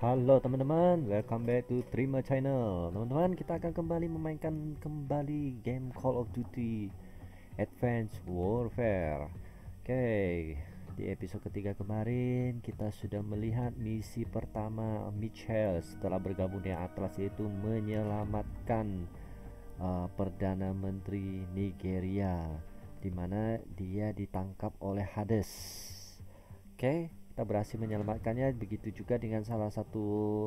Halo teman-teman, welcome back to Trima Channel. Teman-teman, kita akan kembali memainkan kembali game Call of Duty Advanced Warfare. Oke, di episode ketiga kemarin kita sudah melihat misi pertama Mitchell setelah bergabung dengan Atlas, yaitu menyelamatkan Perdana Menteri Nigeria, di mana dia ditangkap oleh Hades. Oke, kita berhasil menyelamatkannya. Begitu juga dengan salah satu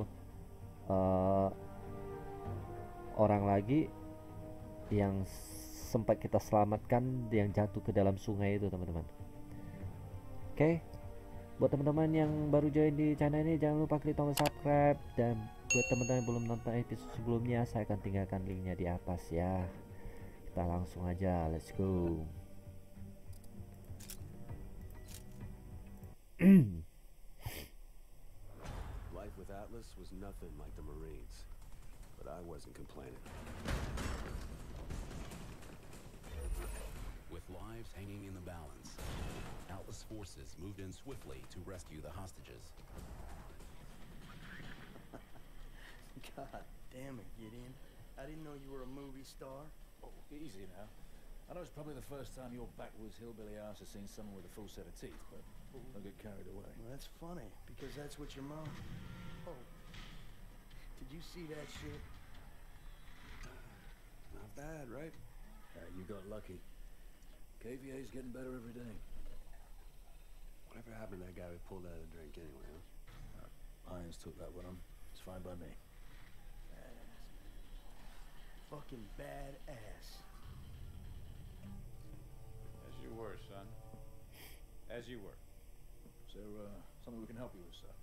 orang lagi yang sempat kita selamatkan, yang jatuh ke dalam sungai itu, teman-teman. Oke, buat teman-teman yang baru join di channel ini, jangan lupa klik tombol subscribe. Dan buat teman-teman yang belum nonton episode sebelumnya, saya akan tinggalkan linknya di atas ya. Kita langsung aja, let's go. Life with Atlas was nothing like the Marines, but I wasn't complaining. With lives hanging in the balance, Atlas forces moved in swiftly to rescue the hostages. God damn it, Gideon. I didn't know you were a movie star. Oh, easy now. I know it's probably the first time your backwoods hillbilly ass has seen someone with a full set of teeth, but don't get carried away. Well, that's funny, because that's what your mom... Oh. Did you see that shit? Not bad, right? You got lucky. KVA's getting better every day. Whatever happened to that guy we pulled out of the drink anyway, huh? Irons took that with him. It's fine by me. Badass. Fucking badass. As you were, son. As you were. Is there something we can help you with, sir?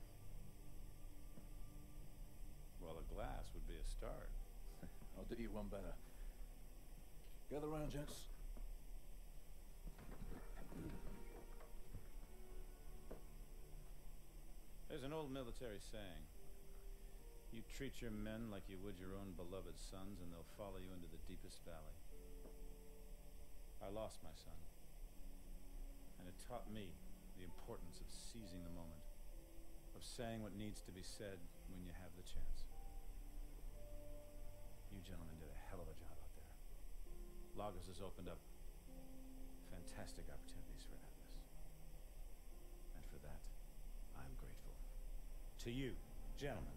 Well, a glass would be a start. I'll do you one better. Gather round, gents. There's an old military saying. You treat your men like you would your own beloved sons, and they'll follow you into the deepest valley. I lost my son, and it taught me the importance of seizing the moment, of saying what needs to be said when you have the chance. You gentlemen did a hell of a job out there. Lagos has opened up fantastic opportunities for Atlas, and for that, I'm grateful. To you, gentlemen.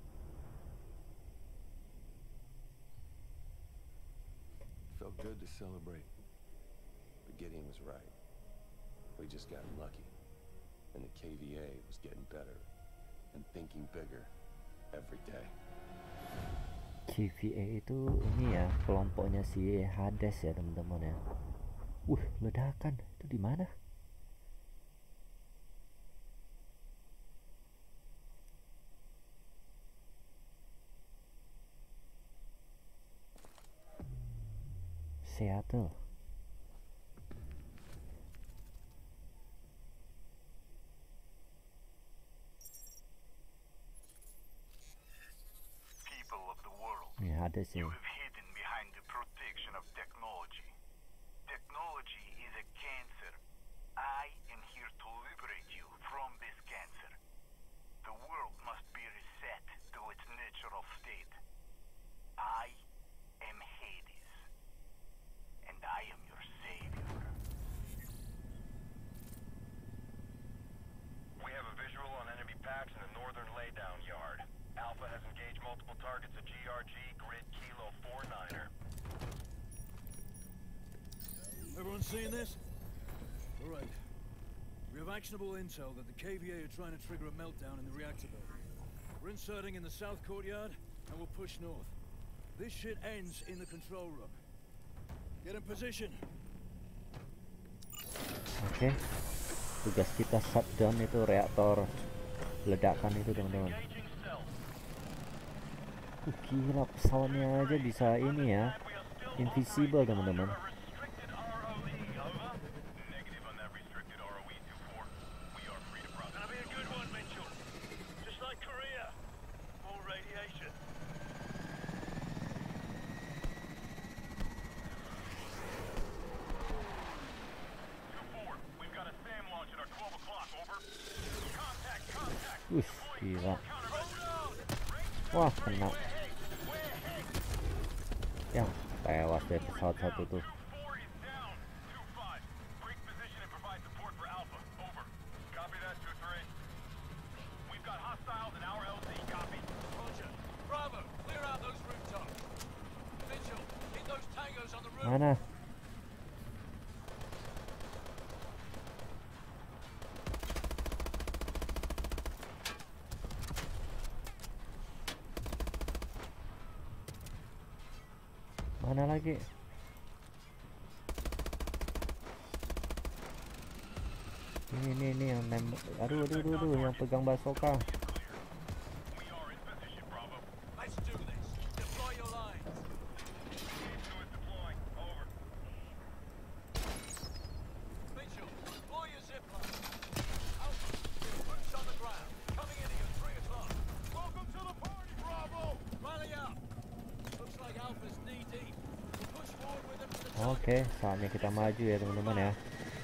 Felt good to celebrate. But Gideon was right. We just got lucky. And the KVA was getting better and thinking bigger every day. KVA itu ini ya, kelompoknya si Hades ya, teman-teman ya. Ledakan itu di mana? Seattle. People of the world, Ya, Hades ya. you have hidden behind the protection of technology. Technology is a cancer. I am here to liberate you from this cancer. The world must be reset to its natural state. I am Hades, and I am your savior. We have a visual on enemy packs in the northern laydown yard. Alpha has engaged multiple targets at GRG Grid Kilo 49er. Everyone seeing this? All right. We have actionable intel that the KVA are trying to trigger a meltdown in the reactor building. We're inserting in the south courtyard, and we'll push north. This shit ends in the control room. Get in position. Oke. Tugas kita shutdown itu reaktor ledakan itu, teman-teman. Gila, pesawatnya aja bisa ini ya, invisible, teman-teman. Gila. Wah, kena. Ya, tewas deh pesawat satu tuh. Mana? Mana lagi? Ini yang nembak. Aduh, yang pegang basoka. Oke, saatnya kita maju ya teman-teman ya.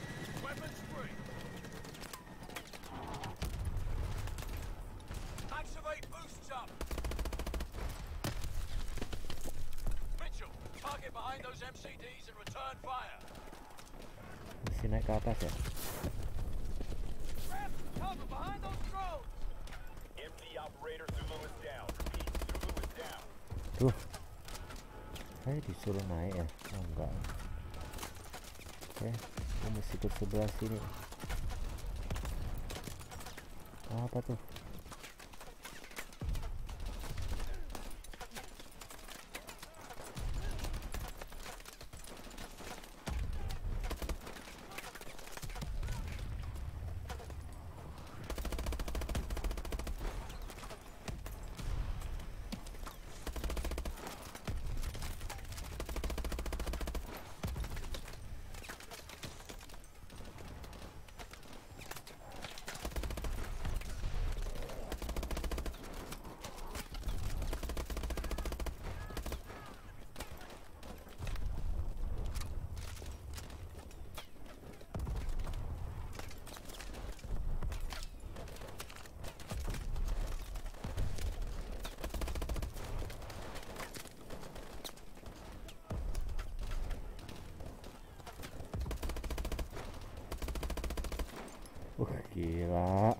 Mesti naik ke atas ya. Tuh, saya disuruh naik ya. Oh, enggak. Oke, aku mesti ke sebelah sini. Apa tuh? Gila.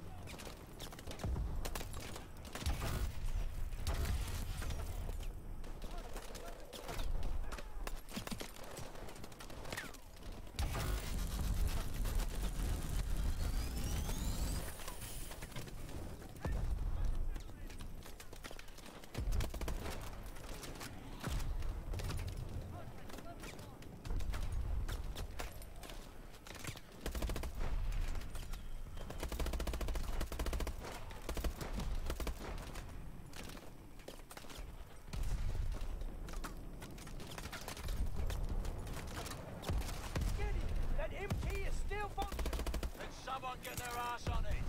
Get their ass on it.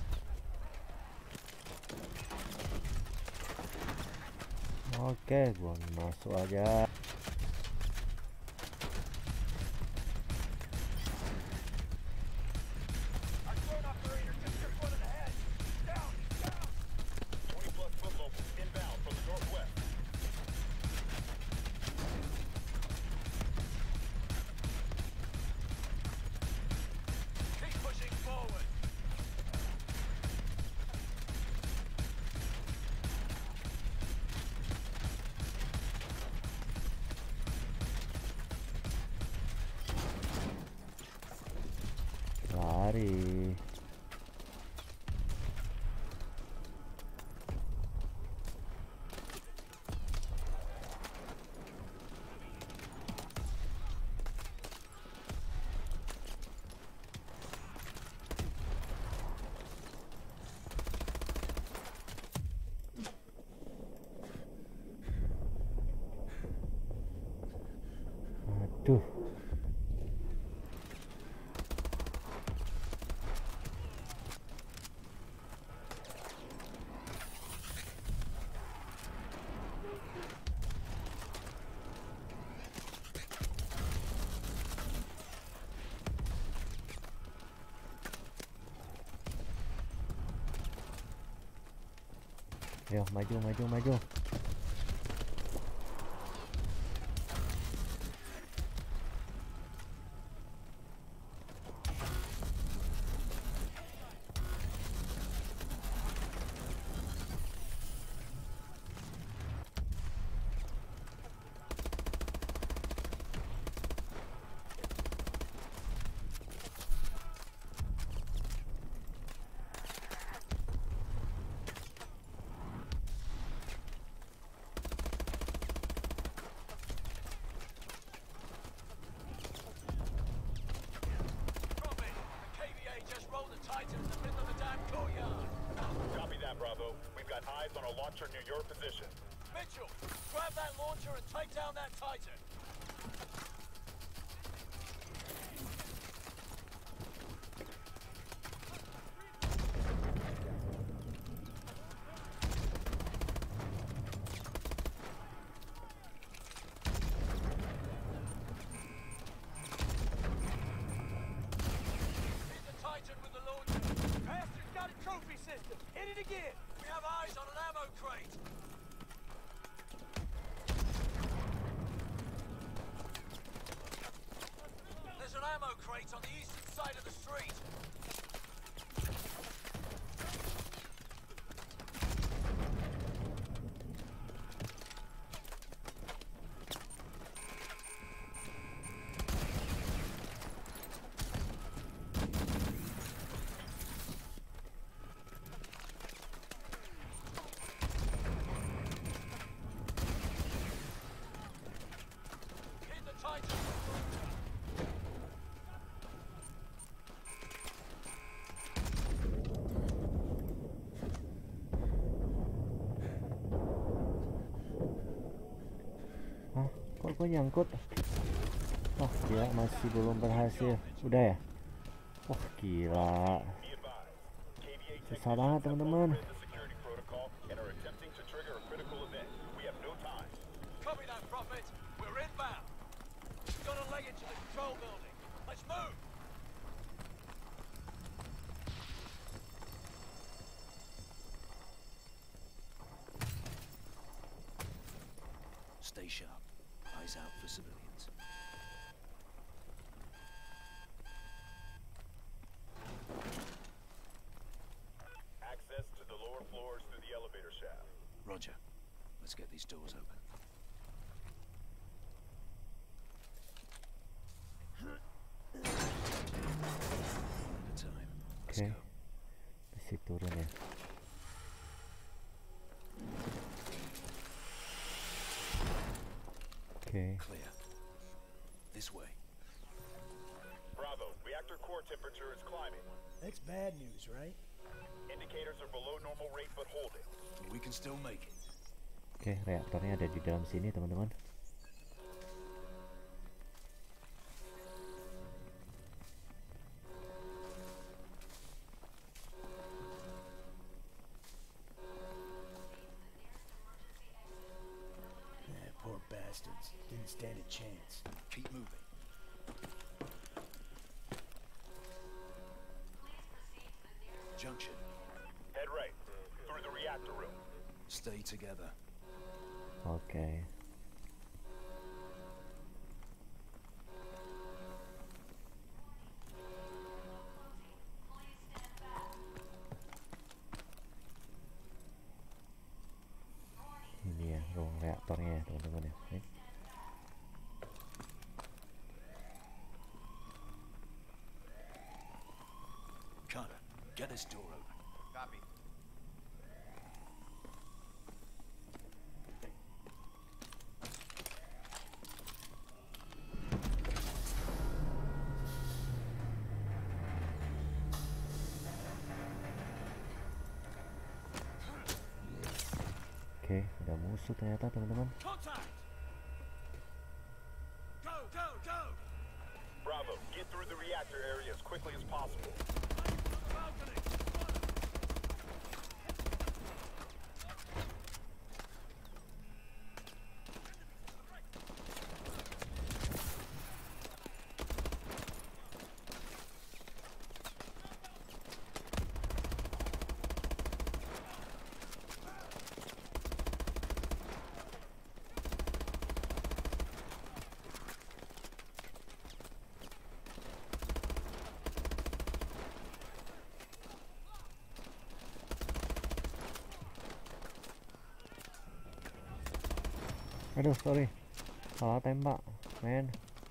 Oke, gua masuk aja. Lari. Aduh. Ayo, maju, maju, maju. Prophet, the KVA just rolled the Titan in the middle of the damn courtyard. Copy that, Bravo. We've got eyes on a launcher near your position. Mitchell, grab that launcher and take down that Titan. Hit the Titan with the launcher. Bastard's got a trophy system. Hit it again. We have eyes on an ammo crate. There's an ammo crate on the eastern side of the street. Hit the Titan. Hah, kok gue nyangkut? Wah, gila, masih belum berhasil. Udah ya? Wah, gila. Be advised. KVA Susah banget, teman-teman. the security protocol and are attempting to trigger a critical event. We have no time. Copy that, Prophet. We're inbound. We've got a leg into the control building. Let's move. Stay sharp. Eyes out for civilians. Access to the lower floors through the elevator shaft. Roger. Let's get these doors open. One at a time. Let's Oke, go. masih turun ya. Oke, Clear. This way. Bravo. Reactor core temperature is climbing. That's bad news, right? Indicators are below normal rate but holding. We can still make it. oke, reaktornya ada di dalam sini, teman-teman. Poor bastards. Didn't stand a chance. Keep moving. Junction. Head right. Through the reactor room. Stay together. Oke. Ini ya ruang reaktornya ya, teman-teman ya. Oke. Carter, get this door open. Copy. Oke, ada musuh ternyata, teman-teman. Contact! Go, go, go! Bravo. Get through the reactor area as quickly as possible. Balcony! Aduh, sorry. Salah tembak, men.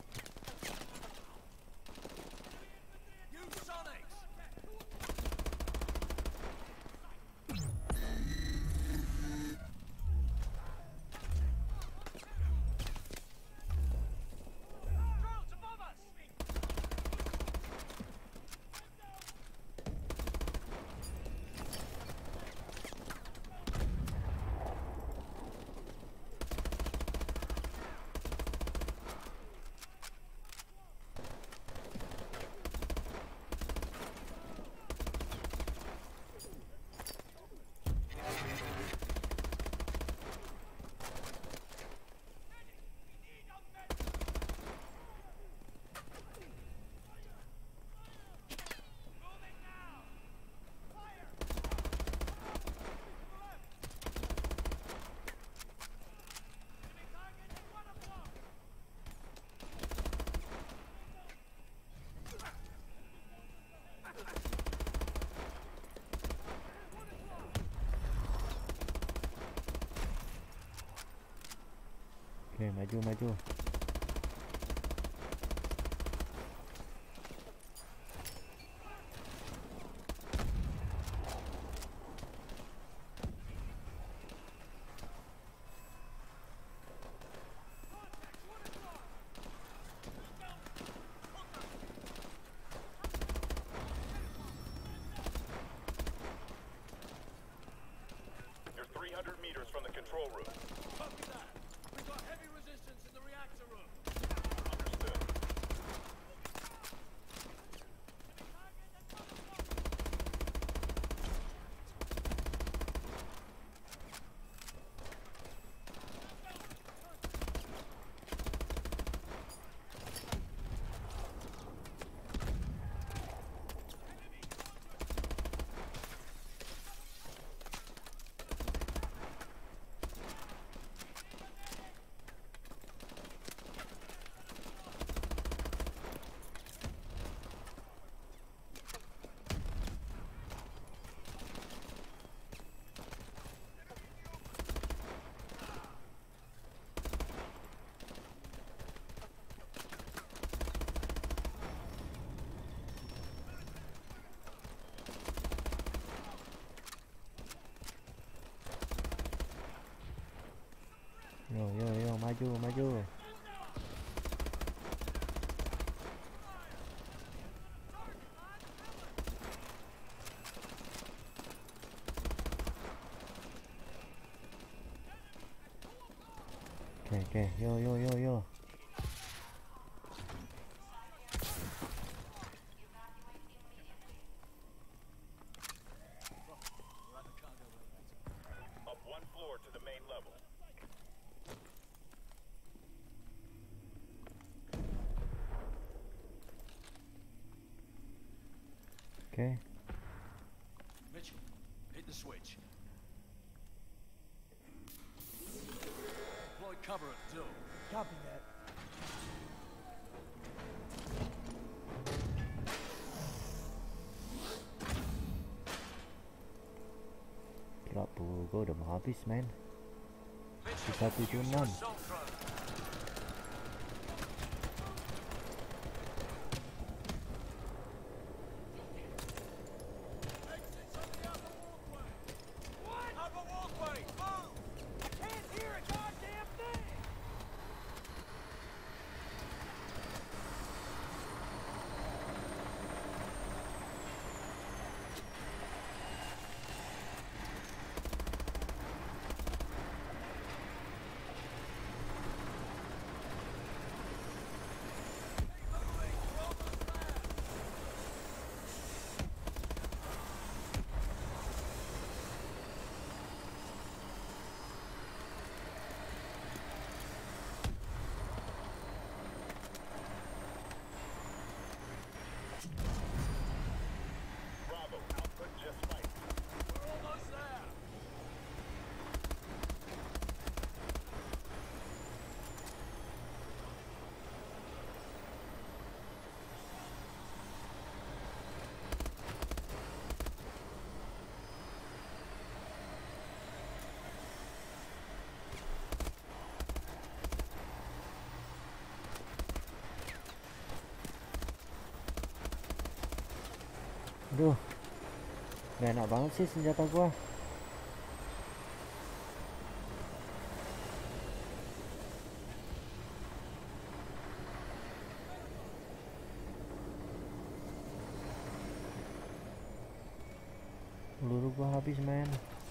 Oke, maju. You're 300 meters from the control room. Copy that. We've got heavy resistance in the reactor room. Understood. Yo, maju. Oke, yo. Up one floor to the main level. Oke. Mitchell, hit the switch. Deploy cover at the door. Copy that. Gila, gue udah mau habis, men. Mitchell, Sisa 76. assault drone. Aduh, gak enak banget sih senjata gua. Peluru gua habis, men.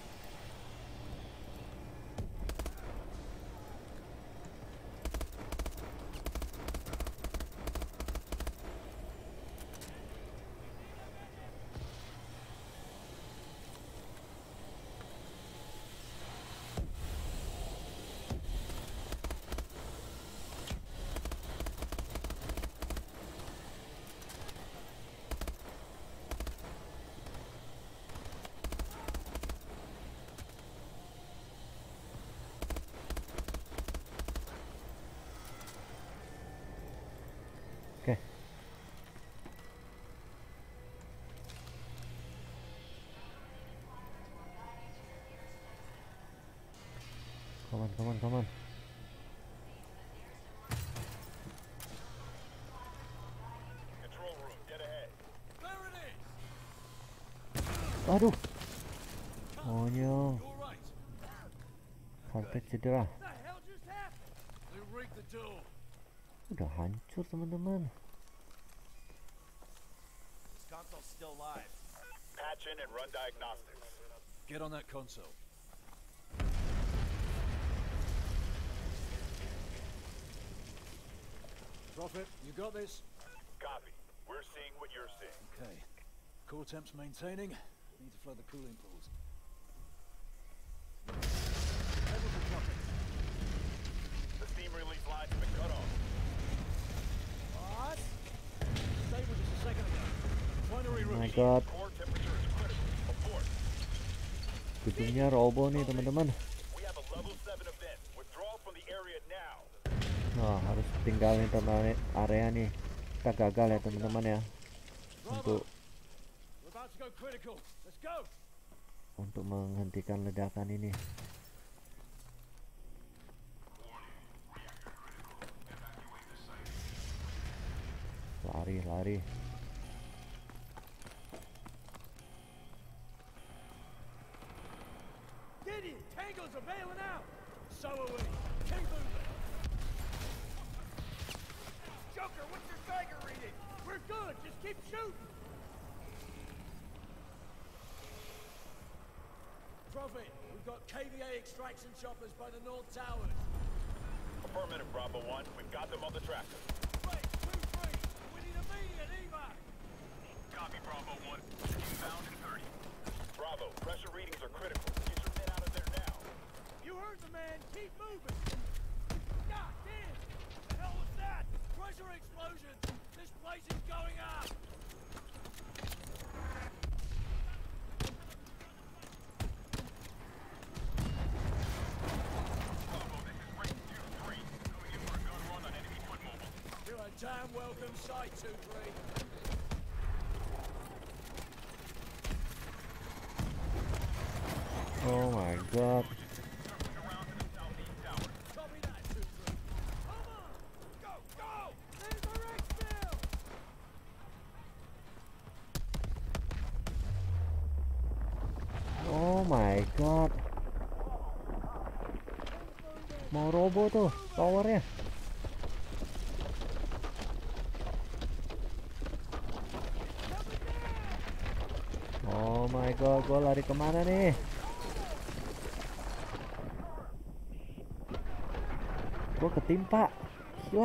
Oke. Come on. Control room, dead ahead. There it is! Aduh. Monyong. You're right. Karpet cedera. What the hell just happened? They rigged the door. Udah hancur, teman-teman. This console's still live. Patch in and run diagnostics. Get on that console. Prophet, you got this? Copy. We're seeing what you're seeing. Okay. Core temp's maintaining. Need to flood the cooling pools. Levels are dropping. The steam release lines have been cut off. What? Stable just a second ago. Refinery Oh my room. god, Core temperature is critical. Abort. gedungnya roboh nih, teman-teman. We have a level 7 event. Withdraw from the area now. Nah, harus tinggalin area nih. Kita gagal ya, teman-teman ya. Bravo. We're about to go critical. Let's go. Untuk menghentikan ledakan ini. Lari. Gideon, Tangles are bailing out. So are we. Keep moving. Joker, what's your Geiger reading? We're good. Just keep shooting. Prophet, we've got KVA extraction choppers by the North Towers. Affirmative, Bravo 1. We've got them on the tractor. Wait, 2-3. We need immediate evac. Copy, Bravo 1. Inbound in 30. Bravo, pressure readings are critical. Get your men out of there now. You heard the man. Keep moving. God damn. The hell was that? Pressure explosion. This place is going up. Bravo, this is Ring 2-3. Going in for a good run on enemy foot mobile. You're a damn welcome sight, 2-3. Oh my god. Circling around to the southeast tower. Copy that, 2-3. Come on. Go, go. There's our exfil. Oh my god. Mau roboh tuh towernya. Oh my god, gua lari kemana nih? Gua ketimpa. Gila.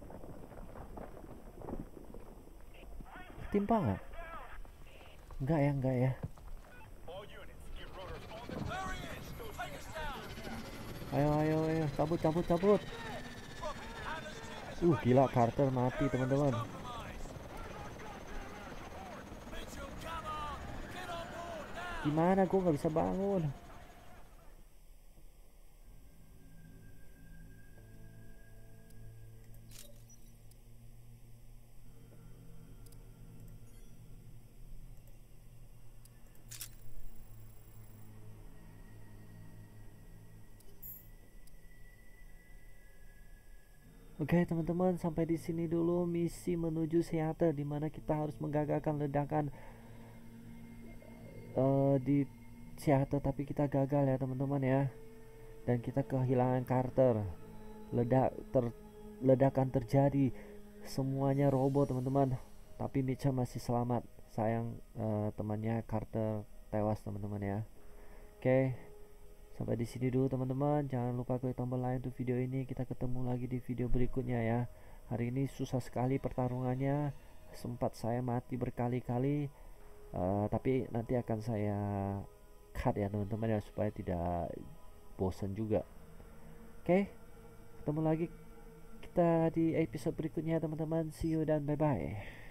Ketimpa nggak? Enggak ya. All units, get rotors on the There he is. Take us down. Ayo, cabut. Gila, Carter mati, teman-teman. Mitchell, come on. Get on board now. Gimana gua nggak bisa bangun? Oke, teman-teman, sampai di sini dulu misi menuju Seattle, di mana kita harus menggagalkan ledakan di Seattle, tapi kita gagal ya teman-teman ya, dan kita kehilangan Carter. Ledakan terjadi, semuanya roboh teman-teman, tapi Mitchell masih selamat. Sayang temannya Carter tewas teman-teman ya. Oke, sampai di sini dulu teman-teman. Jangan lupa klik tombol like untuk video ini. Kita ketemu lagi di video berikutnya ya. Hari ini susah sekali pertarungannya, sempat saya mati berkali-kali, tapi nanti akan saya cut ya teman-teman ya, supaya tidak bosan juga. Oke, ketemu lagi kita di episode berikutnya teman-teman. See you dan bye bye.